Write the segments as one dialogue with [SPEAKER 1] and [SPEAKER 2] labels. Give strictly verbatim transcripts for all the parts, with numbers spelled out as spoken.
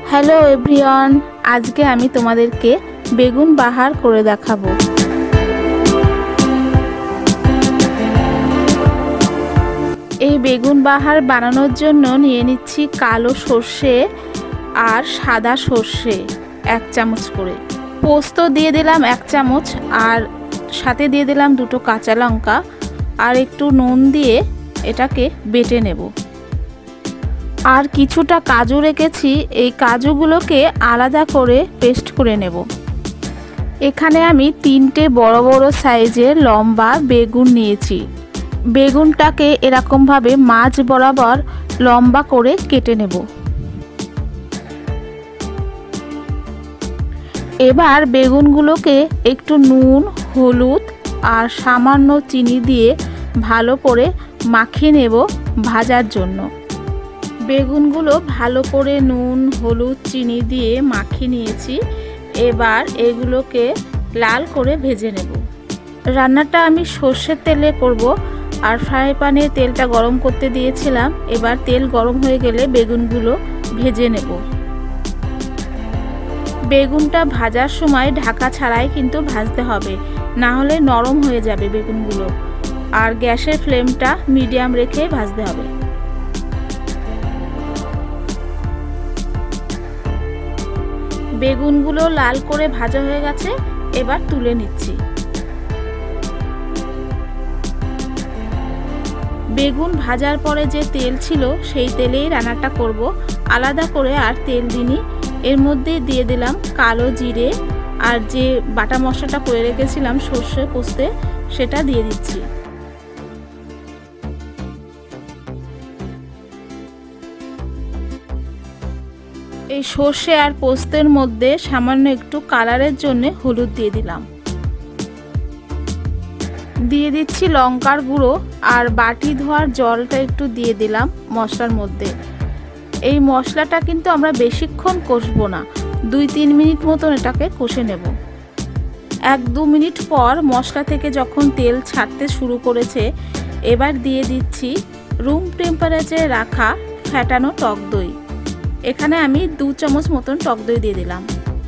[SPEAKER 1] Hello everyone, আজকে আমি তোমাদেরকে বেগুন বাহার করে দেখাবো। এই বেগুন বাহার বানানোর জন্য নিয়ে নিচ্ছি কালো সর্ষে আর সাদা সর্ষে এক চামচ করে, পোস্ত দিয়ে দিলাম এক চামচ, আর সাথে দিয়ে দিলাম দুটো কাঁচা লঙ্কা আর একটু নুন দিয়ে এটাকে বেটে নেব। আর কিছুটা কাজু রেখেছি, এই কাজুগুলোকে আলাদা করে পেস্ট করে নেব। এখানে আমি তিনটে বড় বড় সাইজের লম্বা বেগুন নিয়েছি। বেগুনটাকে এরকমভাবে মাঝ বরাবর লম্বা করে কেটে নেব। এবার বেগুনগুলোকে একটু নুন, হলুদ আর সামান্য চিনি দিয়ে ভালো করে মাখিয়ে নেব ভাজার জন্য। বেগুনগুলো ভালো করে নুন, হলুদ, চিনি দিয়ে মাখিয়ে নিয়েছি। এবার এগুলোকে লাল করে ভেজে নেব। রান্নাটা আমি সর্ষের তেলে করব, আর ফ্রাই প্যানে তেলটা গরম করতে দিয়েছিলাম। এবার তেল গরম হয়ে গেলে বেগুনগুলো ভেজে নেব। বেগুনটা ভাজার সময় ঢাকা ছাড়াই কিন্তু ভাজতে হবে, না হলে নরম হয়ে যাবে বেগুনগুলো। আর গ্যাসের ফ্লেমটা মিডিয়াম রেখে ভাজতে হবে। বেগুনগুলো লাল করে ভাজা হয়ে গেছে, এবার তুলে নিচ্ছি। বেগুন ভাজার পরে যে তেল ছিল সেই তেলেই রান্নাটা করব, আলাদা করে আর তেল দিইনি। এর মধ্যে দিয়ে দিলাম কালো জিরে আর যে বাটা মশলাটা করে রেখেছিলাম সর্ষে পোস্তে, সেটা দিয়ে দিচ্ছি। এই সর্ষে আর পোস্তের মধ্যে সামান্য একটু কালারের জন্য হলুদ দিয়ে দিলাম। দিয়ে দিচ্ছি লঙ্কার গুঁড়ো, আর বাটি ধোয়ার জলটা একটু দিয়ে দিলাম মশলার মধ্যে। এই মশলাটা কিন্তু আমরা বেশিক্ষণ কষবো না, দুই তিন মিনিট মতন এটাকে কষে নেব। এক দু মিনিট পর মশলা থেকে যখন তেল ছাড়তে শুরু করেছে, এবার দিয়ে দিচ্ছি রুম টেম্পারেচারে রাখা ফ্যাটানো টক দই। এখানে আমি দু চামচ মতন টক দই দিয়ে দিলাম।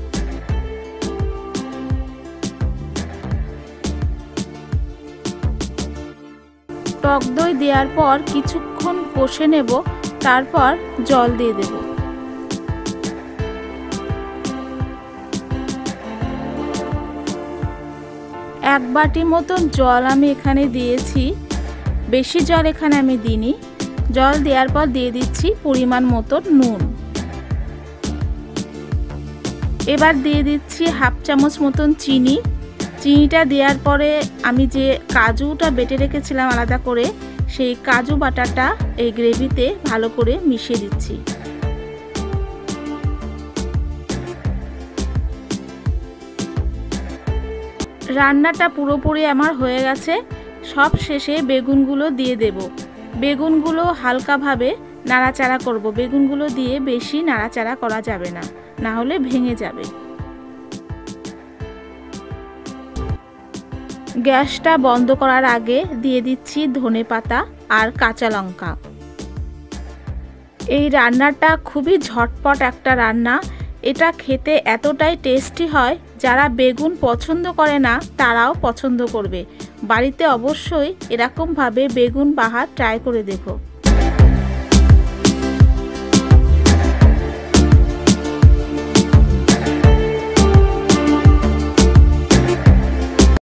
[SPEAKER 1] টক দই দেওয়ার পর কিছুক্ষণ কষে নেব, তারপর জল দিয়ে দেব। এক বাটি মতন জল আমি এখানে দিয়েছি, বেশি জল এখানে আমি দিইনি। জল দেওয়ার পর দিয়ে দিচ্ছি পরিমাণ মতন নুন। এবার দিয়ে দিচ্ছি হাফ চামচ মতন চিনি। চিনিটা দেওয়ার পরে আমি যে কাজুটা বেটে রেখেছিলাম আলাদা করে, সেই কাজু বাটাটা এই গ্রেভিতে ভালো করে মিশিয়ে দিচ্ছি। রান্নাটা পুরোপুরি আমার হয়ে গেছে। সব শেষে বেগুনগুলো দিয়ে দেব। বেগুনগুলো হালকাভাবে নাড়াচাড়া করব। বেগুনগুলো দিয়ে বেশি নাড়াচাড়া করা যাবে না, না হলে ভেঙে যাবে। গ্যাসটা বন্ধ করার আগে দিয়ে দিচ্ছি ধনেপাতা আর কাঁচা লঙ্কা। এই রান্নাটা খুবই ঝটপট একটা রান্না। এটা খেতে এতটাই টেস্টি হয়, যারা বেগুন পছন্দ করে না তারাও পছন্দ করবে। বাড়িতে অবশ্যই এরকমভাবে বেগুন বাহার ট্রাই করে দেখো।